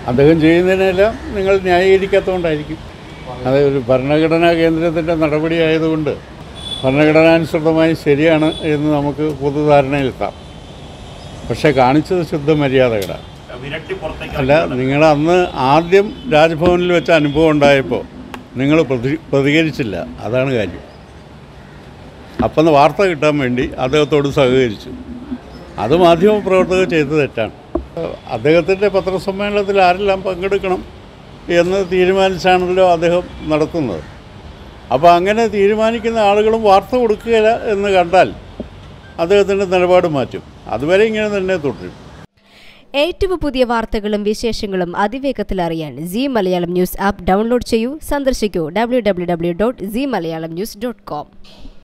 അദ്ദേഹം ചെയ്യുന്നതിനെല്ലാം നിങ്ങൾ ന്യായീകരിക്കാത്തതുകൊണ്ടായിരിക്കും. അത് ഒരു ഭരണഘടനാ കേന്ദ്രത്തിൻ്റെ നടപടിയായതുകൊണ്ട് ഭരണഘടനാനുസൃതമായി ശരിയാണ് എന്ന് നമുക്ക് പൊതുധാരണയിലെത്താം. പക്ഷേ കാണിച്ചത് ശുദ്ധ മര്യാദകളാണ്. അല്ല, നിങ്ങൾ അന്ന് ആദ്യം രാജ്ഭവനിൽ വെച്ച അനുഭവം ഉണ്ടായപ്പോൾ നിങ്ങൾ പ്രതികരിച്ചില്ല, അതാണ് കാര്യം. അപ്പം വാർത്ത കിട്ടാൻ വേണ്ടി അദ്ദേഹത്തോട് സഹകരിച്ചു. അത് മാധ്യമപ്രവർത്തകർ ചെയ്ത് തെറ്റാണ്. അദ്ദേഹത്തിൻ്റെ പത്രസമ്മേളനത്തിൽ ആരെല്ലാം പങ്കെടുക്കണം എന്ന് തീരുമാനിച്ചാണല്ലോ അദ്ദേഹം നടത്തുന്നത്. അപ്പോൾ അങ്ങനെ തീരുമാനിക്കുന്ന ആളുകളും വാർത്ത കൊടുക്കുകയില്ല എന്ന് കണ്ടാൽ അദ്ദേഹത്തിൻ്റെ നിലപാട് മാറ്റും. അതുവരെ ഇങ്ങനെ തന്നെ തുടരും. ഏറ്റവും പുതിയ വാർത്തകളും വിശേഷങ്ങളും അതിവേഗത്തിൽ അറിയാൻ Zee Malayalam news app download ചെയ്യൂ. സന്ദർശിക്കൂ www.zeemalayalamnews.com.